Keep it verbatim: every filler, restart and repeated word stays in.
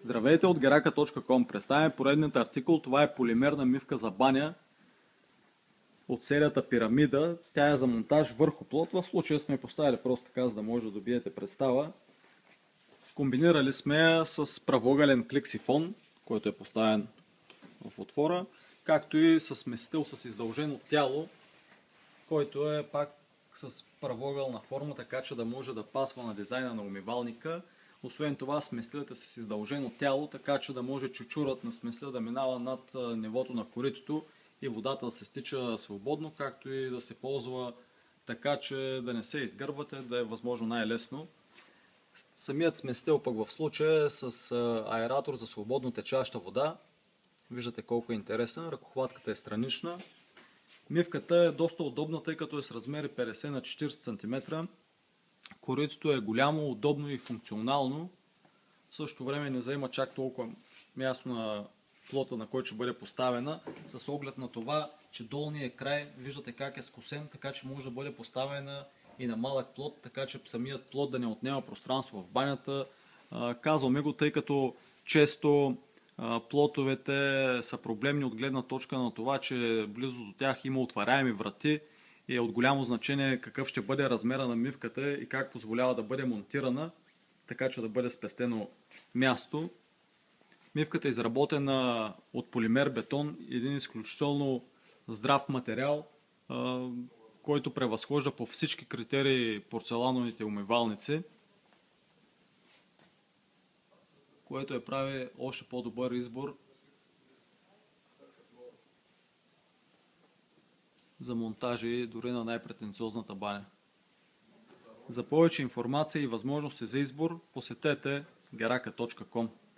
Здравейте от Герака точка ком. Представяме поредният артикул. Това е полимерна мивка за баня от серията Пирамида. Тя е за монтаж върху плот. В случая сме поставили просто така, за да може да добиете представа. Комбинирали сме я с правоъгълен клик сифон, който е поставен в отвора, както и с смесител с издължено тяло, който е пак с правоъгълна форма, така че да може да пасва на дизайна на умивалника. Освен това, смесителят е с издължено тяло, така че да може чучурът на смесителя да минава над нивото на коритото и водата да се стича свободно, както и да се ползва така, че да не се изгървате, да е възможно най-лесно. Самият смесител пък в случая е с аератор за свободно течаща вода. Виждате колко е интересен. Ръкохватката е странична. Мивката е доста удобна, тъй като е с размери петдесет на четиридесет сантиметра. Коритото е голямо, удобно и функционално. В същото време не заема чак толкова място на плота, на който ще бъде поставена, с оглед на това, че долният край виждате как е скосен, така че може да бъде поставена и на малък плот, така че самият плот да не отнема пространство в банята. Казваме го, тъй като често плотовете са проблемни от гледна точка на това, че близо до тях има отваряеми врати и е от голямо значение какъв ще бъде размера на мивката и как позволява да бъде монтирана, така че да бъде спестено място. Мивката е изработена от полимер бетон, един изключително здрав материал, който превъзхожда по всички критерии порцелановите умивалници, което е прави още по-добър избор за монтажи дори на най-претенциозната баня. За повече информация и възможности за избор посетете герака точка ком.